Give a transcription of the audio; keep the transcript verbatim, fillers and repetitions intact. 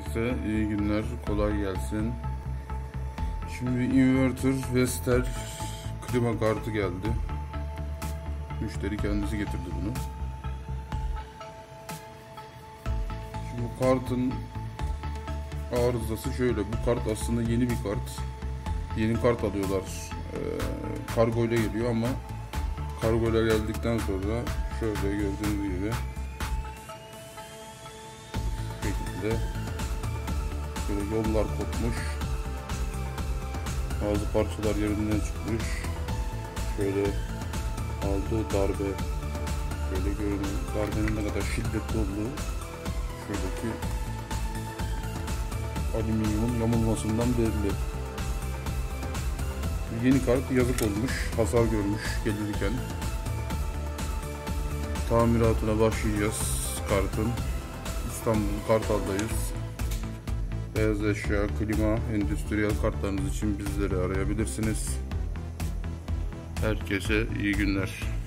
Herkese iyi günler, kolay gelsin. Şimdi inverter Vestel klima kartı geldi. Müşteri kendisi getirdi bunu. Şimdi bu kartın arızası şöyle. Bu kart aslında yeni bir kart. Yeni kart alıyorlar. Ee, kargo ile geliyor ama kargo ile geldikten sonra şöyle gördüğünüz gibi şekilde böyle yollar kopmuş, bazı parçalar yerinden çıkmış, şöyle aldığı darbe, şöyle görünüyor, darbenin ne kadar şiddetli olduğu şuradaki alüminyumun yamulmasından belli. Yeni kart yazık olmuş, hasar görmüş gelirken. Tamiratına başlayacağız kartın. İstanbul Kartal'dayız. Beyaz eşya, klima, endüstriyel kartlarınız için bizleri arayabilirsiniz. Herkese iyi günler.